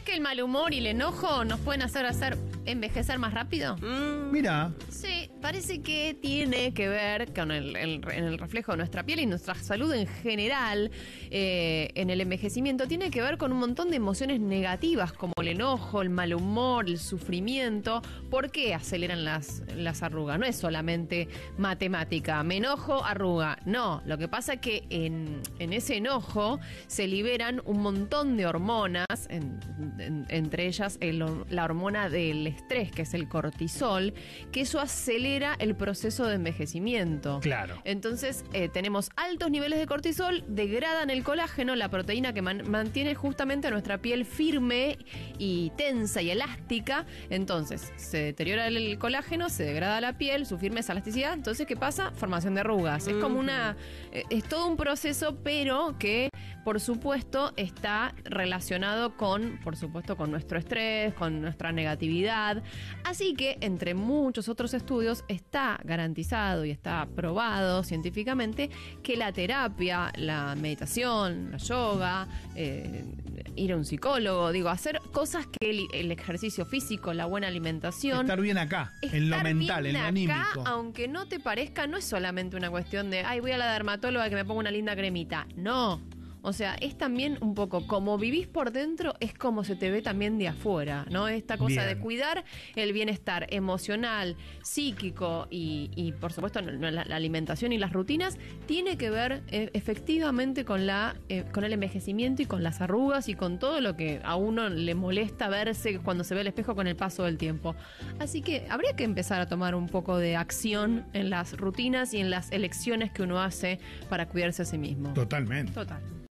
que el mal humor y el enojo nos pueden hacer envejecer más rápido? Mira. Sí, parece que tiene que ver con el reflejo de nuestra piel y nuestra salud en general en el envejecimiento. Tiene que ver con un montón de emociones negativas como el enojo, el mal humor, el sufrimiento. ¿Por qué aceleran las arrugas? No es solamente matemática. Me enojo, arruga. No, lo que pasa es que en ese enojo se liberan un montón de hormonas, entre ellas la hormona del estrés, que es el cortisol, que eso acelera el proceso de envejecimiento. Claro. Entonces tenemos altos niveles de cortisol, degradan el colágeno, la proteína que mantiene justamente nuestra piel firme y tensa y elástica. Entonces se deteriora el colágeno, se degrada la piel, su firmeza, elasticidad. Entonces, ¿qué pasa? Formación de arrugas. Es como es todo un proceso, pero que por supuesto está relacionado con nuestro estrés, con nuestra negatividad. Así que, entre muchos otros estudios, está garantizado y está probado científicamente que la terapia, la meditación, la yoga, ir a un psicólogo, hacer cosas que el ejercicio físico, la buena alimentación... Estar bien acá, en lo mental, en lo anímico. Aunque no te parezca, no es solamente una cuestión de, voy a la dermatóloga que me ponga una linda cremita. No. O sea, es también un poco como vivís por dentro, es como se te ve también de afuera, ¿no? Esta cosa de cuidar el bienestar emocional, psíquico y por supuesto, la alimentación y las rutinas tiene que ver efectivamente con el envejecimiento y con las arrugas y con todo lo que a uno le molesta verse cuando se ve al espejo con el paso del tiempo. Así que habría que empezar a tomar un poco de acción en las rutinas y en las elecciones que uno hace para cuidarse a sí mismo. Totalmente. Total.